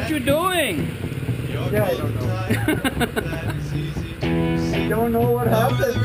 What you doing? Yeah, I don't know. I don't know what happened.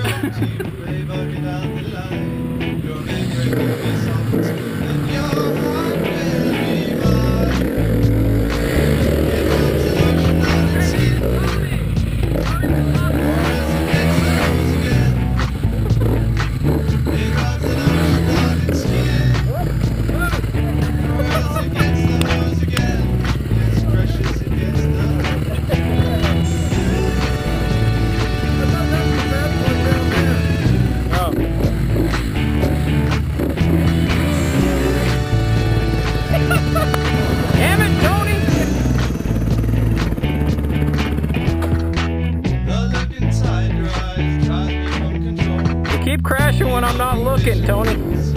Keep crashing when I'm not looking, Tony.